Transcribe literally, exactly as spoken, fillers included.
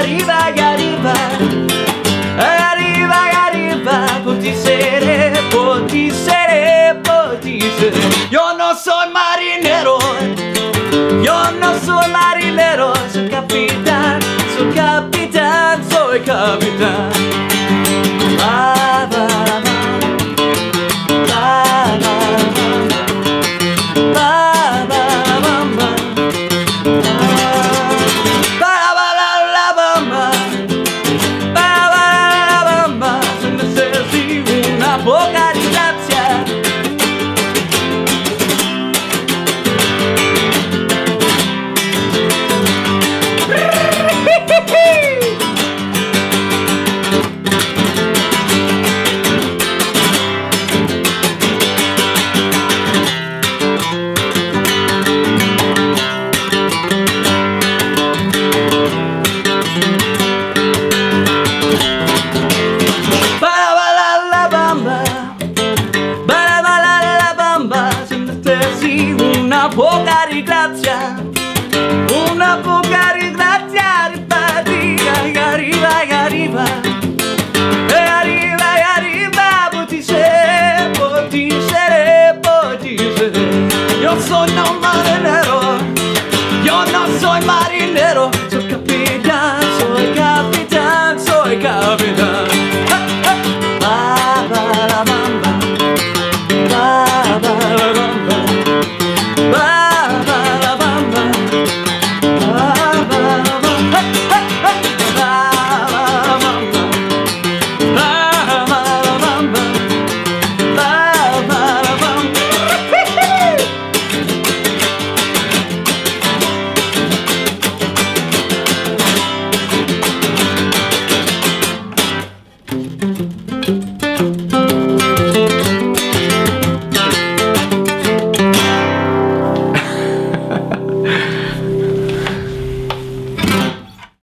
arriba, arriba, arriba, arriba, por ti seré, por ti seré, por ti seré. Yo no soy marinero, yo no soy marinero, soy capitán, soy capitán, soy capitán.